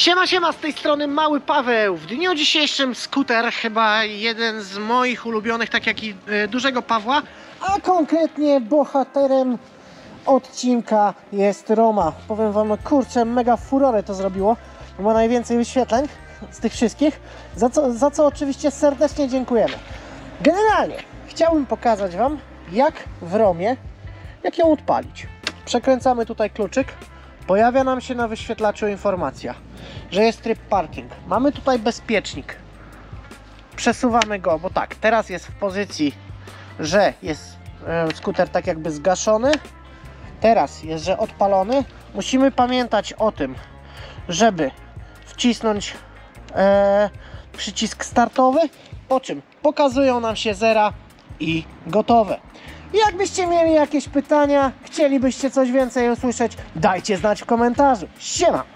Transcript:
Siema, siema, z tej strony Mały Paweł. W dniu dzisiejszym skuter, chyba jeden z moich ulubionych, tak jak i Dużego Pawła, a konkretnie bohaterem odcinka jest Roma. Powiem wam, kurczę, mega furorę to zrobiło. Ma najwięcej wyświetleń z tych wszystkich, za co oczywiście serdecznie dziękujemy. Generalnie chciałbym pokazać wam, jak w Romie, jak ją odpalić. Przekręcamy tutaj kluczyk. Pojawia nam się na wyświetlaczu informacja, że jest tryb parking. Mamy tutaj bezpiecznik. Przesuwamy go, bo tak, teraz jest w pozycji, że jest skuter tak jakby zgaszony. Teraz jest, że odpalony. Musimy pamiętać o tym, żeby wcisnąć przycisk startowy, po czym pokazują nam się zera i gotowe. Jakbyście mieli jakieś pytania, chcielibyście coś więcej usłyszeć, dajcie znać w komentarzu. Siema!